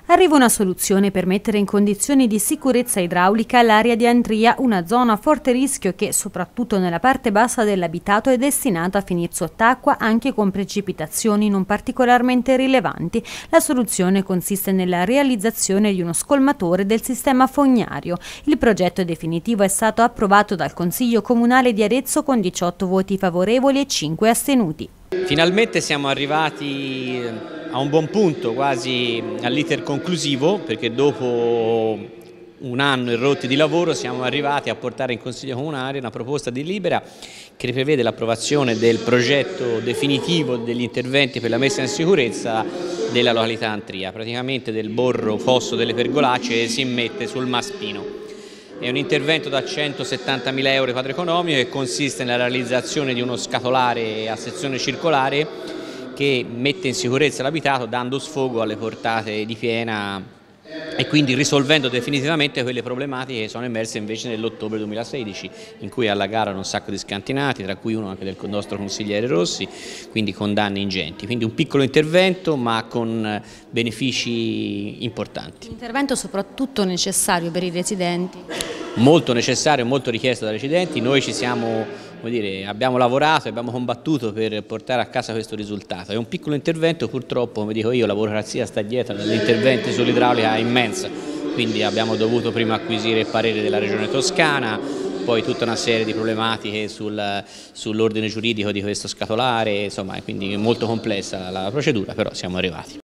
Arriva una soluzione per mettere in condizioni di sicurezza idraulica l'area di Antria, una zona a forte rischio che, soprattutto nella parte bassa dell'abitato, è destinata a finire sott'acqua anche con precipitazioni non particolarmente rilevanti. La soluzione consiste nella realizzazione di uno scolmatore del sistema fognario. Il progetto definitivo è stato approvato dal Consiglio Comunale di Arezzo con 18 voti favorevoli e 5 astenuti. Finalmente siamo arrivati a un buon punto, quasi all'iter conclusivo, perché dopo un anno e rotti di lavoro siamo arrivati a portare in Consiglio Comunale una proposta di delibera che prevede l'approvazione del progetto definitivo degli interventi per la messa in sicurezza della località Antria, praticamente del borro fosso delle pergolacce che si immette sul Maspino. È un intervento da 170.000 euro quadro economico che consiste nella realizzazione di uno scatolare a sezione circolare che mette in sicurezza l'abitato dando sfogo alle portate di piena e quindi risolvendo definitivamente quelle problematiche che sono emerse invece nell'ottobre 2016, in cui allagarono un sacco di scantinati, tra cui uno anche del nostro consigliere Rossi, quindi con danni ingenti. Quindi un piccolo intervento ma con benefici importanti. Un intervento soprattutto necessario per i residenti. Molto necessario e molto richiesto dai residenti. Noi ci siamo, abbiamo lavorato e abbiamo combattuto per portare a casa questo risultato. È un piccolo intervento, purtroppo, come dico io, la burocrazia sta dietro agli interventi sull'idraulica immensa, quindi abbiamo dovuto prima acquisire il parere della Regione Toscana, poi tutta una serie di problematiche sull'ordine giuridico di questo scatolare, insomma, quindi è molto complessa la procedura, però siamo arrivati.